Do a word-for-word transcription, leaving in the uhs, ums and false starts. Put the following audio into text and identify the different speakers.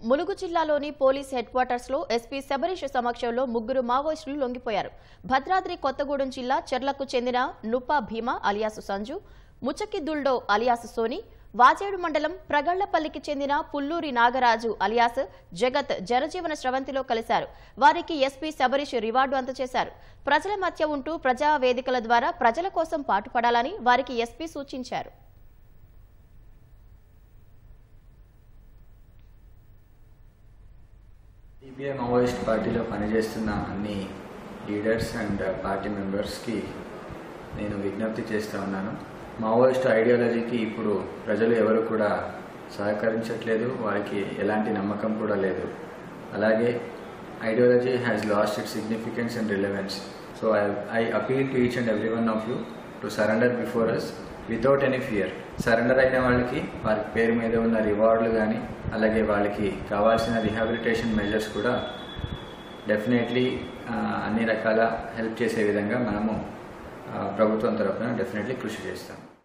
Speaker 1: ములుగు జిల్లాలోని police headquarters లో SP Shabarish సమక్షంలో ముగ్గురు మావోయిస్టులు లొంగిపోయారు. భద్రాద్రి కొత్తగూడెం జిల్లా చెర్లకు చెందిన నుపా భీమా అలియాసు సంజు, ముచకిదుల్డో అలియాసు సోని, వాజేడు మండలం ప్రగళ్లపల్లికి చెందిన పుల్లూరి నాగరాజు అలియాస్ జగత్ జనజీవన స్రవంతిలో కలిశారు. వారికి ఎస్పీ శబరీష్ రివార్డు అందజేశారు. ప్రజల మధ్య ఉంటూ ప్రజా వేదికల ద్వారా ప్రజల కోసం పాటుపడాలని వారికి ఎస్పీ సూచించారు.
Speaker 2: సిపిఐ మావోయిస్ట్ పార్టీలో పనిచేస్తున్న అన్ని లీడర్స్ అండ్ పార్టీ మెంబర్స్కి నేను విజ్ఞప్తి చేస్తూ ఉన్నాను. మావోయిస్ట్ ఐడియాలజీకి ఇప్పుడు ప్రజలు ఎవరు కూడా సహకరించట్లేదు, వారికి ఎలాంటి నమ్మకం కూడా లేదు. అలాగే ideology has lost its significance and relevance. So I I appeal to each and every one of you to surrender before us without any fear. Surrender అయిన వాళ్ళకి వారి పేరు మీద ఉన్న రివార్డులు కానీ, అలాగే వాళ్ళకి కావాల్సిన రిహాబిలిటేషన్ మెజర్స్ కూడా డెఫినెట్లీ అన్ని రకాల హెల్ప్ చేసే విధంగా మనము ప్రభుత్వం తరఫున డెఫినెట్లీ కృషి చేస్తాం.